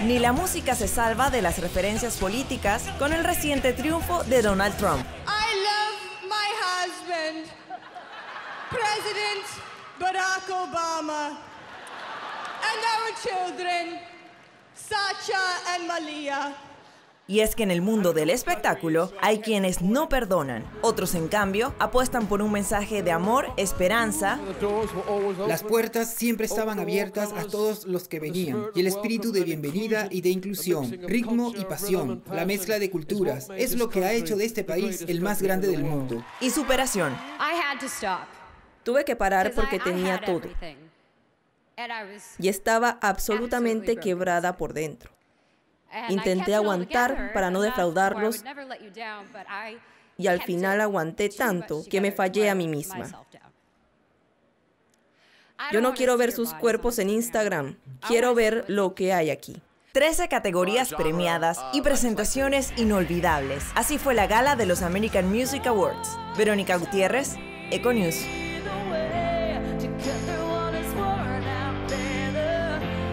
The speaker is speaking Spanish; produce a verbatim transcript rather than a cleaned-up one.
Ni la música se salva de las referencias políticas con el reciente triunfo de Donald Trump. I love my husband, President Barack Obama, and our children, Sacha and Malia. Y es que en el mundo del espectáculo hay quienes no perdonan. Otros, en cambio, apuestan por un mensaje de amor, esperanza. Las puertas siempre estaban abiertas a todos los que venían. Y el espíritu de bienvenida y de inclusión, ritmo y pasión, la mezcla de culturas, es lo que ha hecho de este país el más grande del mundo. Y superación. Tuve que parar porque tenía todo. Y estaba absolutamente quebrada por dentro. Intenté aguantar para no defraudarlos y al final aguanté tanto que me fallé a mí misma. Yo no quiero ver sus cuerpos en Instagram, quiero ver lo que hay aquí. trece categorías premiadas y presentaciones inolvidables. Así fue la gala de los American Music Awards. Verónica Gutiérrez, Econews.